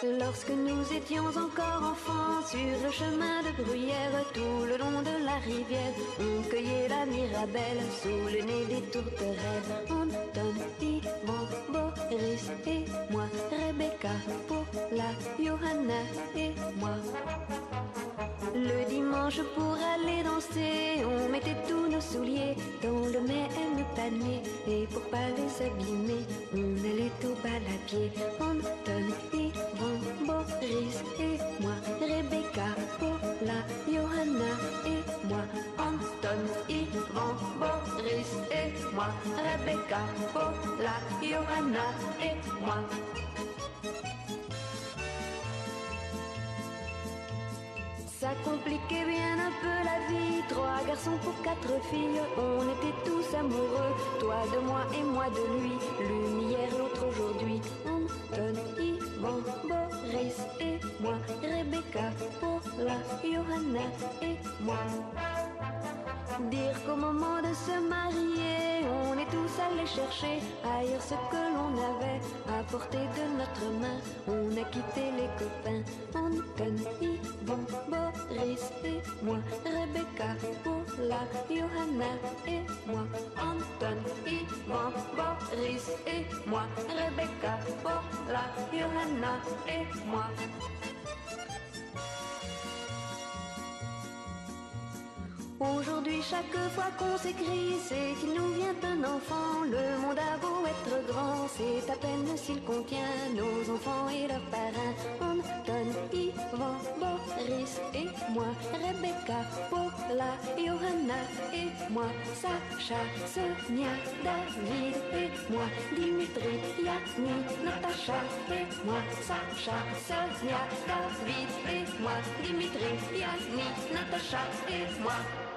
Lorsque nous étions encore enfants, sur le chemin de Bruyère, tout le long de la rivière, on cueillait la mirabelle sous le nez des tourterelles. Anton, Yvan, Boris et moi, Rebecca, Paula, Johanna et moi. Le dimanche pour aller danser, on mettait tous nos souliers dans le même panier. Et pour pas les abîmer, on allait au bal à pied. Anton, Yvan, Boris et moi, Rebecca, Paula, Johanna et moi. Anton, Yvan, Boris et moi, Rebecca, Paula, Johanna et moi. Ça compliquait bien un peu la vie, 3 garçons pour 4 filles, on était tous amoureux, toi de moi et moi de lui, l'une hier, l'autre aujourd'hui. Anton, Yvan, Boris et moi, Rebecca, Paula, Johanna et moi. Dire qu'au moment de se marier, on est tous allés chercher ailleurs ce que l'on avait à portée de notre main. On a quitté les copains, Anton, Yvan, Boris et moi, Rebecca, Paula, Johanna et moi. Anton, Yvan, Boris et moi, Rebecca, Paula, Johanna et moi. Aujourd'hui, chaque fois qu'on s'écrit, c'est qu'il nous vient un enfant. Le monde a beau être grand, c'est à peine s'il contient nos enfants et leurs parrains. Anton, Yvan, Boris et moi, Rebecca, Paula, Johanna et moi, Sacha, Sonia, David et moi, Dimitri, Yanni, Natacha et moi, Sacha, Sonia, David et moi, Dimitri, Yanni, Natacha et moi.